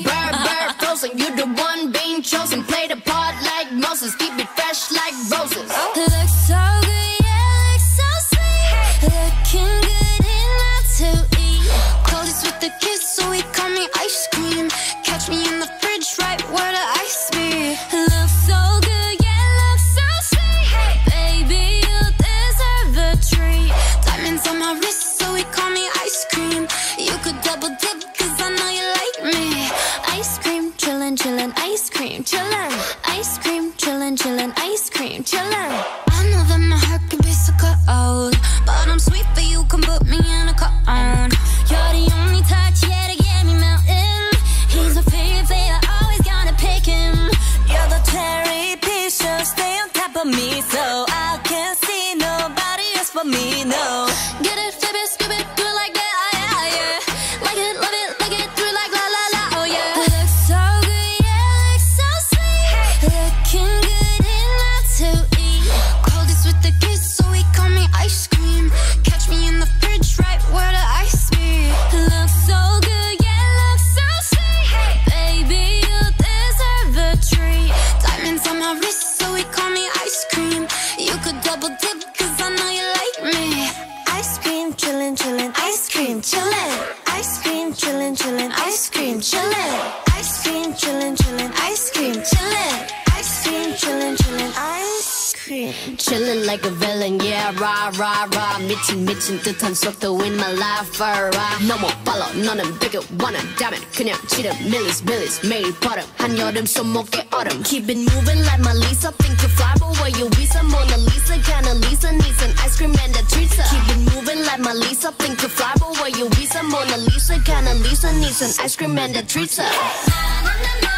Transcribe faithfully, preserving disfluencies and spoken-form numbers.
bird, bird, frozen. You're the one being chosen. Play the part like Moses. Keep it fresh like roses. Looks so good, yeah, looks so sweet. Looking good enough to eat. Coldest with the kiss, so he call me ice cream. Catch me in the fridge, right where the ice be. Looks so good, yeah, looks so sweet. Baby, you deserve a treat. Diamonds on my wrist, so he call me ice cream. You could double dip, cause I know you like me. Ice cream, chillin', chillin', ice cream, chillin'. Ice cream, chillin', chillin', ice cream, chillin'. I know that my heart can be so cold, but I'm sweet, but you can put me in a cone. You're the only touch, yeah, to get me melting. He's a favorite, I always gotta pick him. You're the cherry piece, so stay on top of me, so I can't see nobody else but me, no. Get it, flip it, skip it, do it like that, yeah, yeah. Like it, love it, like it, through like la la la, oh yeah. Looks so good, yeah, looks so sweet. Looking good enough to eat. Coldest with the kiss, so he call me ice cream. Catch me in the fridge, right where the ice be. Looks so good, yeah, looks so sweet. Baby, you deserve a treat. Diamonds on my wrist, so he call me ice cream. You could double dip, cause I know you like me. Ice cream, chillin', chillin', ice cream, chillin'. Ice cream, chillin', chillin', ice cream, chillin'. Ice cream, chillin', chillin', ice cream, chillin'. Ice cream, chillin', chillin', ice cream. Chillin' like a villain, yeah, rah, rah, rah. 미친, 미친 듯한 속도 in my life, alright. 너 못 발라, 너는 되게 원한다면 그냥 지름, 밀리스, 밀리스, 매일 버릇. 한여름 손목에 얼음. Keep it moving like my Lisa. Think you fly, but where you visa? Mona Lisa, kinda Lisa, needs an ice cream and a treat. Keep it moving like my Lisa. Think you fly, but where you visa? Mona Lisa, kinda Lisa, needs an ice cream and a treat. Na, na, na, na.